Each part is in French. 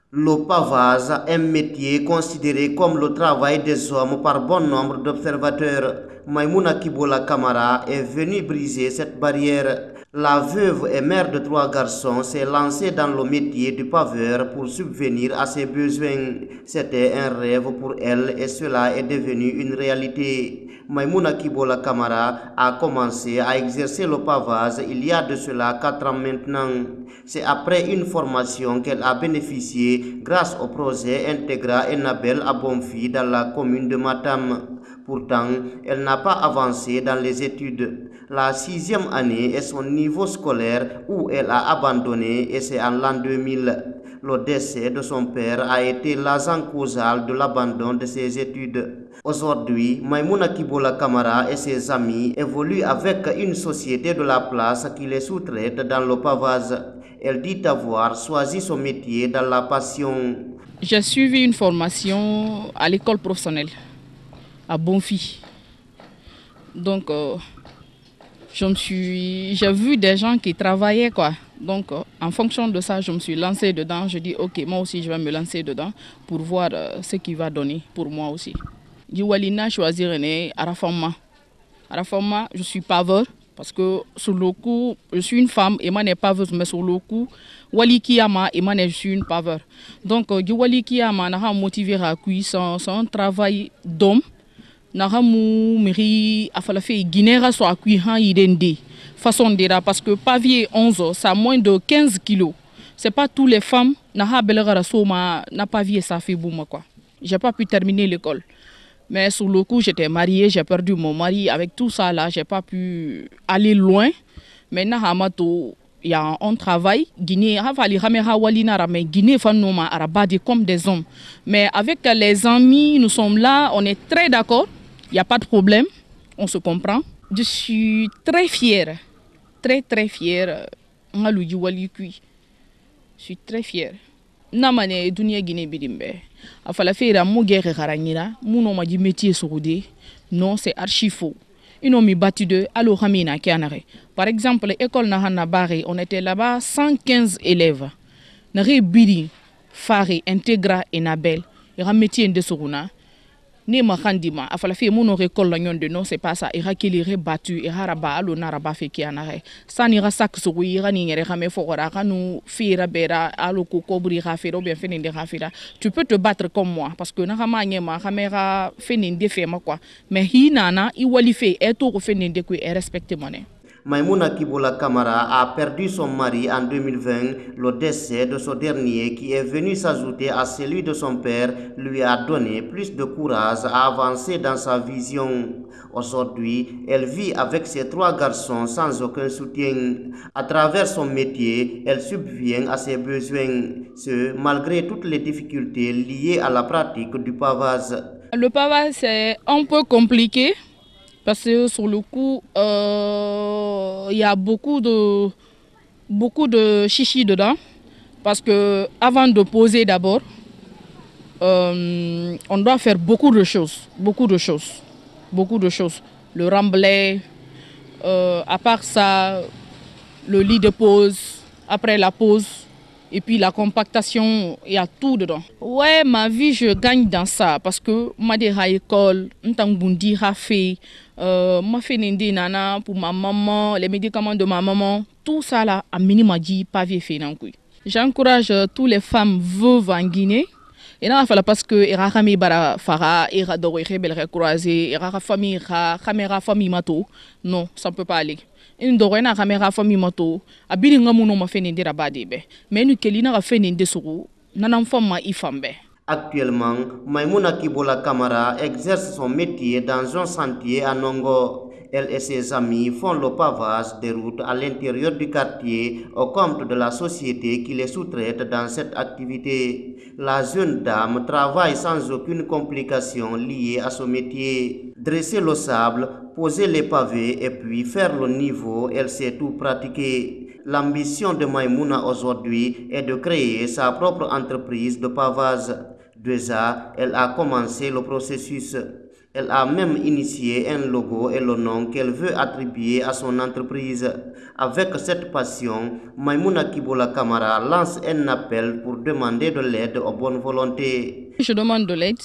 Le pavage, un métier considéré comme le travail des hommes par bon nombre d'observateurs. Maïmouna Kibola Kamara est venue briser cette barrière. La veuve et mère de 3 garçons s'est lancée dans le métier du paveur pour subvenir à ses besoins. C'était un rêve pour elle et cela est devenu une réalité. Maïmouna Kibola Kamara a commencé à exercer le pavage il y a de cela 4 ans maintenant. C'est après une formation qu'elle a bénéficié grâce au projet Integra Enabel à Bonfi dans la commune de Matam. Pourtant, elle n'a pas avancé dans les études. La 6e année est son niveau scolaire où elle a abandonné et c'est en l'an 2000. Le décès de son père a été l'agent causal de l'abandon de ses études. Aujourd'hui, Maïmouna Kibola Kamara et ses amis évoluent avec une société de la place qui les sous-traite dans le pavage. Elle dit avoir choisi son métier dans la passion. J'ai suivi une formation à l'école professionnelle, à Bonfi. Donc, j'ai vu des gens qui travaillaient, quoi. Donc, en fonction de ça, je me suis lancée dedans. Je dis, ok, moi aussi, je vais me lancer dedans pour voir ce qu'il va donner pour moi aussi. Jiwalina choisi René Arafama. Arafama, je suis paveur parce que sur le coup, je suis une femme et moi n'est paveuse, mais sur le coup, Wali Kiyama et moi je suis une paveur. Donc, Wali Kiyama n'a motivé à cuire son travail d'homme. Nahamu miri afalafe guinéra so akuihan idende façon dira parce que pavier 11 ça a moins de 15 kilos. C'est pas toutes les femmes naha belera soma na pavier ça fait boum quoi. J'ai pas pu terminer l'école. Mais sur le coup, j'étais mariée, j'ai perdu mon mari avec tout ça là, j'ai pas pu aller loin. Maintenant hamato il y a un travail Guinée Guinée comme des hommes. Mais avec les amis, nous sommes là, on est très d'accord. Il n'y a pas de problème, on se comprend. Je suis très fière, très fière. Je suis très fière. Namane dunia Guinée bidimbe. Afala faire mo guerre haranyira, muno ma di métier soudé. Non, c'est archi faux. Ils ont mis battu de allo hamina kianare. Par exemple, l'école Nahana Baré, on était là-bas 115 élèves. Nare bidi, Fare, Integra et Nabel. Il y a un métier de Soruna. Ne ma khandima afala fi mon récolte l'agnon de non c'est pas ça ira qu'il battu et haraba alo naraba fe ki anare sani ra sak so ira ni ngere xame fogora kanu fira bera alo ko kobri ra fe bien fenende ra fira tu peux te battre comme moi parce que na xama nyema xamera fenende fe ma quoi mais hinana I wali fe e to ko fenende ko e respecter moné. Maïmouna Kibola Kamara a perdu son mari en 2020. Le décès de ce dernier, qui est venu s'ajouter à celui de son père, lui a donné plus de courage à avancer dans sa vision. Aujourd'hui, elle vit avec ses 3 garçons sans aucun soutien. À travers son métier, elle subvient à ses besoins, ce malgré toutes les difficultés liées à la pratique du pavage. Le pavage, c'est un peu compliqué. Parce que sur le coup, il y a beaucoup de chichi dedans. Parce que avant de poser d'abord, on doit faire beaucoup de choses. Le remblai, à part ça, le lit de pose, après la pose, et puis la compactation, il y a tout dedans. Ouais, ma vie, je gagne dans ça parce que ma à école, m'tangundi fait, ma fait nana pour ma maman, les médicaments de ma maman, tout ça là, à minima dit pas vieux fait non. J'encourage toutes les femmes veuves en Guinée. Et là, parce que il y a famille bara fara, il y a d'autres rebelles croisés, il y a famille, caméra famille mato, non, ça ne peut pas aller. Une dorena caméra famille moto a bilinga muno ma fenende rabadebe mais nous kelina ga fenende suru nanam fama ifambe. Actuellement, Maïmouna Kibola Kamara exerce son métier dans un sentier à Nongo. Elle et ses amis font le pavage des routes à l'intérieur du quartier au compte de la société qui les sous-traite dans cette activité. La jeune dame travaille sans aucune complication liée à son métier. Dresser le sable, poser les pavés et puis faire le niveau, elle sait tout pratiquer. L'ambition de Maïmouna aujourd'hui est de créer sa propre entreprise de pavage. Déjà, elle a commencé le processus. Elle a même initié un logo et le nom qu'elle veut attribuer à son entreprise. Avec cette passion, Maïmouna Kibola Kamara lance un appel pour demander de l'aide aux bonnes volontés. Je demande de l'aide.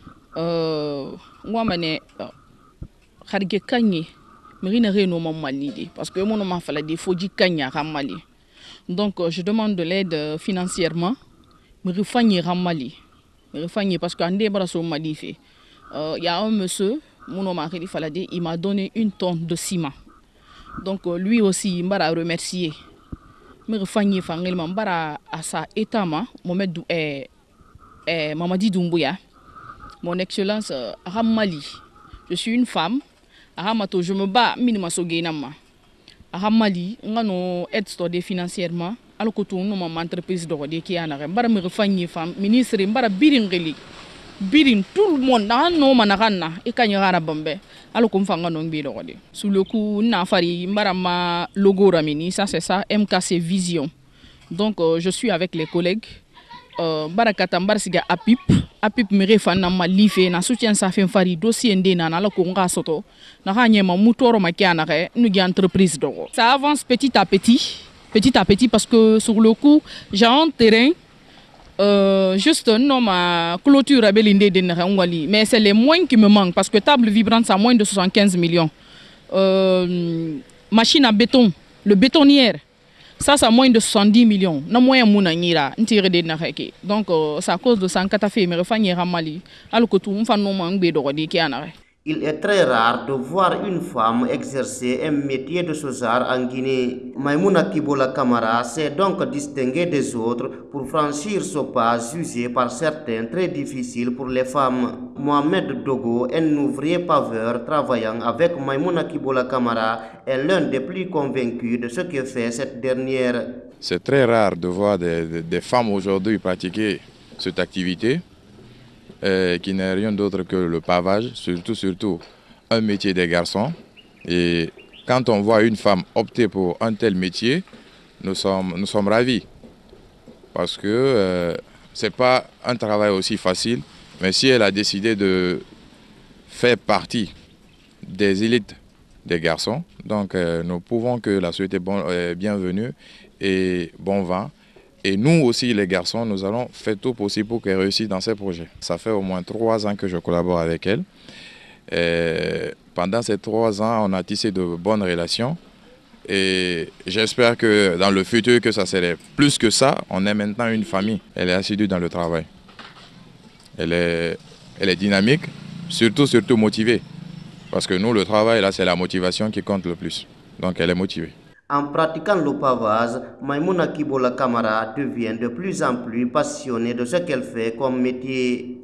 Parce que mon nom fait des faux Mali. Donc je demande de l'aide financièrement. Me refagner en Mali. Me refagner parce qu'en débarrassant Mali fait. Il y a un monsieur, mon nom il m'a donné 1 tonne de ciment. Donc lui aussi, il m'a remercié. Me refagner fangel à sa état Mohamed Mamadi Doumbouya. Mon excellence à Mali. Je suis une femme. Je me bats minimum so gainama. À Mali, on a aide financièrement. Alors que tout le monde entreprise de qui a bara me refagner femme ministre bara biringeli. Birin tout le monde no managana e kanyara bombe alors qu'on fanga non bi dogode sous le coup na fari marama logo ramini ça c'est ça MKC Vision. Donc je suis avec les collègues barakata mbarsiga apip me refana ma life na soutien ça fait fari dossier ndena na la ko nga soto na hanye ma mutoro ma kiana re nu gi entreprise dogo ça avance petit à petit parce que sur le coup j'ai un terrain juste non ma clôture à Belindé de Nrangwali, mais c'est les moyens qui me manquent parce que table vibrante ça a moins de 75 millions. Machine à béton, le bétonnière, ça a moins de 70 millions. Non moyen mouna nira, ntire de Nareke. Donc c'est à cause de ça que fait me refagner à Mali. Alors que tout le monde manque de qui en a. Il est très rare de voir une femme exercer un métier de ce genre en Guinée. Maïmouna Kibola Kamara s'est donc distinguée des autres pour franchir ce pas jugé par certains très difficile pour les femmes. Mohamed Dogo, un ouvrier paveur travaillant avec Maïmouna Kibola Kamara, est l'un des plus convaincus de ce que fait cette dernière. C'est très rare de voir des femmes aujourd'hui pratiquer cette activité. Qui n'est rien d'autre que le pavage, surtout un métier des garçons. Et quand on voit une femme opter pour un tel métier, nous sommes ravis. Parce que ce n'est pas un travail aussi facile, mais si elle a décidé de faire partie des élites des garçons, donc nous pouvons que la souhaiter bienvenue et bon vent. Et nous aussi, les garçons, nous allons faire tout possible pour qu'elle réussisse dans ses projets. Ça fait au moins 3 ans que je collabore avec elle. Et pendant ces 3 ans, on a tissé de bonnes relations. Et j'espère que dans le futur, que ça serait plus que ça. On est maintenant une famille. Elle est assidue dans le travail. Elle est dynamique, surtout motivée. Parce que nous, le travail, là, c'est la motivation qui compte le plus. Donc, elle est motivée. En pratiquant le pavage, Maïmouna Kibola Kamara devient de plus en plus passionnée de ce qu'elle fait comme métier.